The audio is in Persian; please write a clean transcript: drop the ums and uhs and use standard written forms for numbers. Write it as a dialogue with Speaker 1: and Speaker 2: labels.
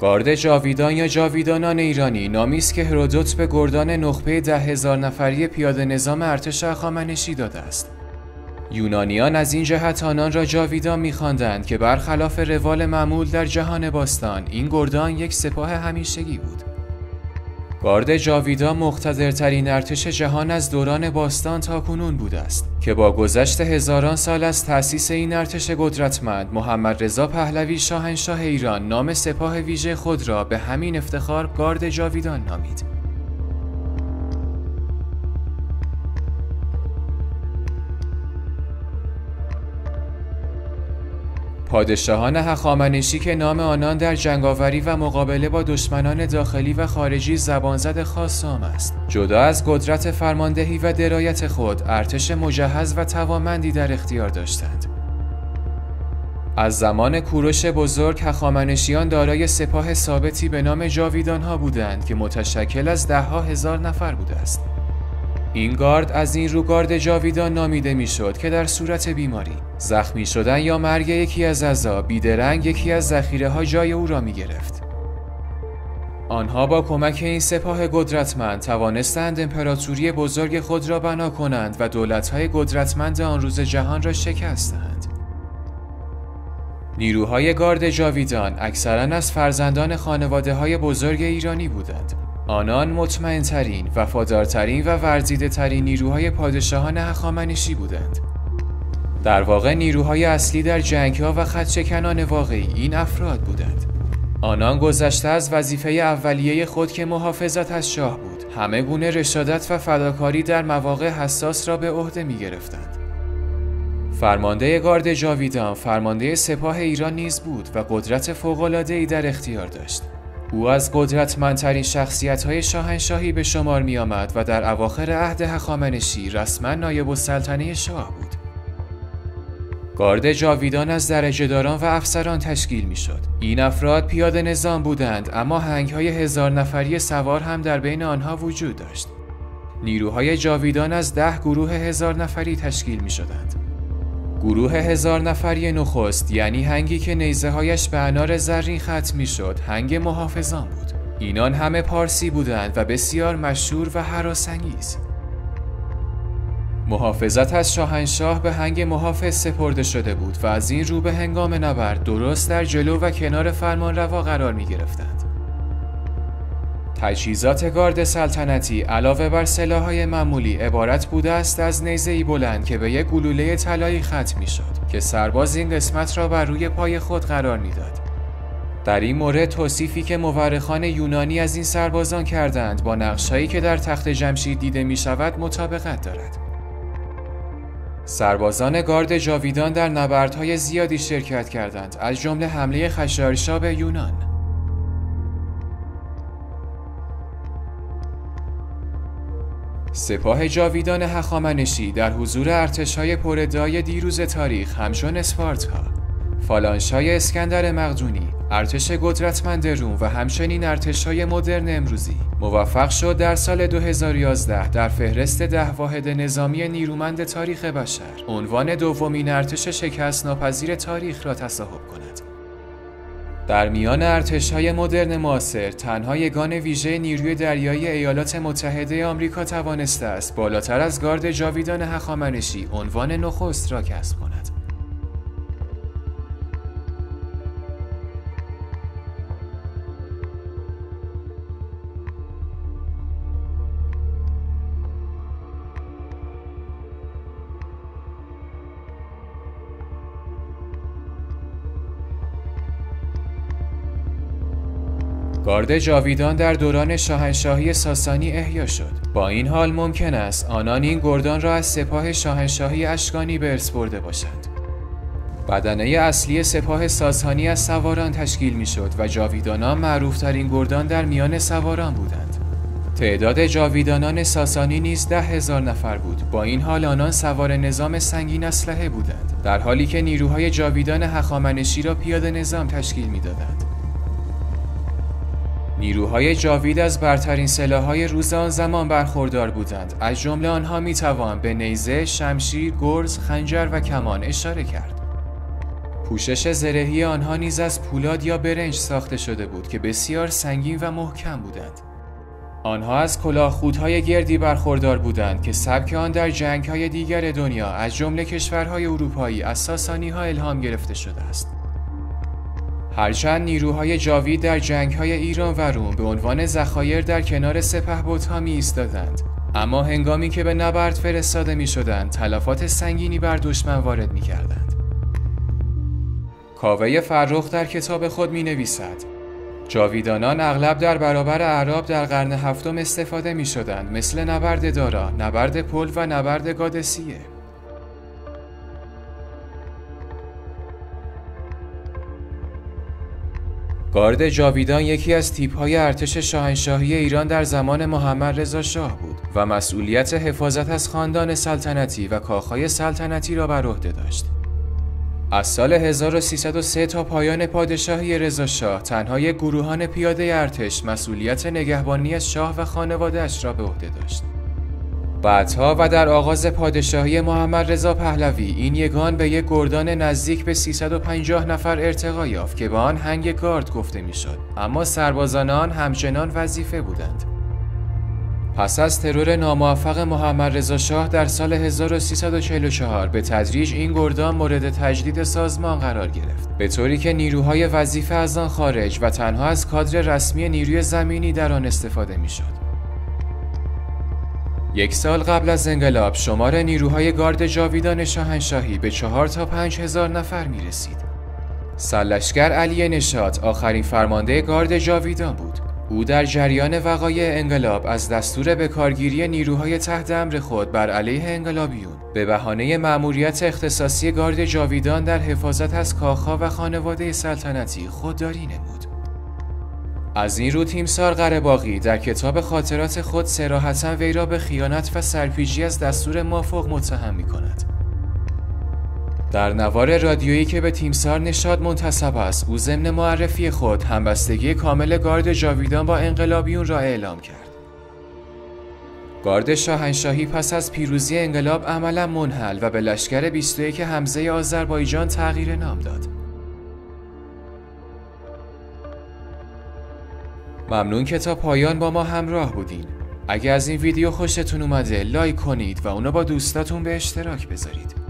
Speaker 1: گارد جاویدان یا جاویدانان ایرانی نامی است که هرودوت به گردان نخبه 10,000 نفری پیاده نظام ارتش هخامنشی داده است. یونانیان از این جهت آنان را جاویدان می‌خواندند که برخلاف روال معمول در جهان باستان این گردان یک سپاه همیشگی بود. گارد جاویدان مقتدرترین ارتش جهان از دوران باستان تا کنون بوده است که با گذشت هزاران سال از تأسیس این ارتش قدرتمند، محمد رضا پهلوی شاهنشاه ایران نام سپاه ویژه خود را به همین افتخار گارد جاویدان نامید. پادشاهان هخامنشی که نام آنان در جنگاوری و مقابله با دشمنان داخلی و خارجی زبانزد خاص است. جدا از قدرت فرماندهی و درایت خود، ارتش مجهز و توانمندی در اختیار داشتند. از زمان کوروش بزرگ هخامنشیان دارای سپاه ثابتی به نام جاویدانها بودند که متشکل از 10,000 نفر بوده است. این گارد از این رو گارد جاویدان نامیده میشد که در صورت بیماری، زخمی شدن یا مرگ یکی از اعضا بیدرنگ یکی از ذخیره‌ها جای او را می گرفت. آنها با کمک این سپاه قدرتمند توانستند امپراتوری بزرگ خود را بنا کنند و دولت‌های قدرتمند آن روز جهان را شکست دهند. نیروهای گارد جاویدان اکثراً از فرزندان خانواده‌های بزرگ ایرانی بودند. آنان مطمئن‌ترین، وفادارترین و ورزیده‌ترین نیروهای پادشاهان هخامنشی بودند. در واقع نیروهای اصلی در جنگ‌ها و خط‌شکنان واقعی این افراد بودند. آنان گذشته از وظیفه اولیه خود که محافظت از شاه بود، همه گونه رشادت و فداکاری در مواقع حساس را به عهده می‌گرفتند. فرمانده گارد جاویدان فرمانده سپاه ایران نیز بود و قدرت فوق‌العاده‌ای در اختیار داشت. او از قدرتمندترین شخصیت‌های شاهنشاهی به شمار می‌آمد و در اواخر عهد هخامنشی رسما نایب السلطنه شاه بود. گارد جاویدان از درجه‌داران و افسران تشکیل می‌شد. این افراد پیاده نظام بودند، اما هنگ‌های 1000 نفری سوار هم در بین آنها وجود داشت. نیروهای جاویدان از 10 گروه 1000 نفری تشکیل می‌شدند. گروه 1000 نفری نخست یعنی هنگی که نیزه‌هایش به انار زرین ختم می‌شد، هنگ محافظان بود. اینان همه پارسی بودند و بسیار مشهور و هراس‌انگیز. محافظت از شاهنشاه به هنگ محافظ سپرده شده بود و از این رو به هنگام نبرد درست در جلو و کنار فرمانروا قرار می‌گرفتند. تجهیزات گارد سلطنتی علاوه بر سلاح‌های معمولی عبارت بوده است از نیزه‌ای بلند که به یک گلوله طلایی ختم می‌شد که سرباز این قسمت را بر روی پای خود قرار می‌داد. در این مورد توصیفی که مورخان یونانی از این سربازان کردند با نقش‌هایی که در تخت جمشید دیده می‌شود مطابقت دارد. سربازان گارد جاویدان در نبردهای زیادی شرکت کردند، از جمله حمله خشایارشا به یونان. سپاه جاویدان هخامنشی در حضور ارتش‌های پرادعای دیروز تاریخ همچون اسپارتا، فالانشای اسکندر مقدونی، ارتش قدرتمند روم و همچنین ارتش‌های مدرن امروزی موفق شد در سال 2011 در فهرست 10 واحد نظامی نیرومند تاریخ بشر عنوان دومین ارتش شکست ناپذیر تاریخ را تصاحب کند. در میان ارتش‌های مدرن معاصر تنها یگان ویژه نیروی دریایی ایالات متحده آمریکا توانسته است بالاتر از گارد جاویدان هخامنشی عنوان نخست را کسب کند. گارد جاویدان در دوران شاهنشاهی ساسانی احیا شد. با این حال ممکن است آنان این گردان را از سپاه شاهنشاهی اشکانی به ارث برده باشند. بدنه اصلی سپاه ساسانی از سواران تشکیل می‌شد و جاویدانان معروف‌ترین گردان در میان سواران بودند. تعداد جاویدانان ساسانی نیز 10,000 نفر بود. با این حال آنان سوار نظام سنگین اسلحه بودند، در حالی که نیروهای جاویدان هخامنشی را پیاده نظام تشکیل می‌دادند. نیروهای جاوید از برترین سلاح‌های روز آن زمان برخوردار بودند. از جمله آنها می‌توان به نیزه، شمشیر، گرز، خنجر و کمان اشاره کرد. پوشش زرهی آنها نیز از پولاد یا برنج ساخته شده بود که بسیار سنگین و محکم بودند. آنها از کلاهخودهای گردی برخوردار بودند که سبک آن در جنگ‌های دیگر دنیا از جمله کشورهای اروپایی از ساسانی‌ها الهام گرفته شده است. هرچند نیروهای جاوید در جنگ‌های ایران و روم به عنوان ذخایر در کنار سپهبدها می‌ایستادند، اما هنگامی که به نبرد فرستاده می‌شدند، تلفات سنگینی بر دشمن وارد می‌کردند. کاوه فرخ در کتاب خود می‌نویسد: جاویدانان اغلب در برابر اعراب در قرن هفتم استفاده می‌شدند، مثل نبرد دارا، نبرد پل و نبرد گادسیه. گارد جاویدان یکی از تیپ‌های ارتش شاهنشاهی ایران در زمان محمد رضا شاه بود و مسئولیت حفاظت از خاندان سلطنتی و کاخهای سلطنتی را بر عهده داشت. از سال 1303 تا پایان پادشاهی رضا شاه تنها یک گروهان پیاده ارتش مسئولیت نگهبانی از شاه و خانواده‌اش را به عهده داشت. بعدها و در آغاز پادشاهی محمد رضا پهلوی این یگان به یک گردان نزدیک به 350 نفر ارتقا یافت که به آن هنگ گارد گفته میشد، اما سربازان آن همچنان وظیفه بودند. پس از ترور ناموفق محمد رضا شاه در سال 1344 به تدریج این گردان مورد تجدید سازمان قرار گرفت، به طوری که نیروهای وظیفه از آن خارج و تنها از کادر رسمی نیروی زمینی در آن استفاده میشد. یک سال قبل از انقلاب شمار نیروهای گارد جاویدان شاهنشاهی به 4 تا 5 هزار نفر می رسید. سرلشکر علی نشاط آخرین فرمانده گارد جاویدان بود. او در جریان وقایع انقلاب از دستور بکارگیری نیروهای تحت امر خود بر علیه انقلابیون به بهانه مأموریت اختصاصی گارد جاویدان در حفاظت از کاخها و خانواده سلطنتی خودداری نمود. از این رو تیمسار قره‌باغی در کتاب خاطرات خود صراحتاً وی را به خیانت و سرپیچی از دستور مافوق متهم می‌کند. در نوار رادیویی که به تیمسار نشاط منتسب است، او ضمن معرفی خود همبستگی کامل گارد جاویدان با انقلابیون را اعلام کرد. گارد شاهنشاهی پس از پیروزی انقلاب عملاً منحل و به لشکر 21 حمزه آذربایجان تغییر نام داد. ممنون که تا پایان با ما همراه بودین. اگه از این ویدیو خوشتون اومده لایک کنید و اونو با دوستاتون به اشتراک بذارید.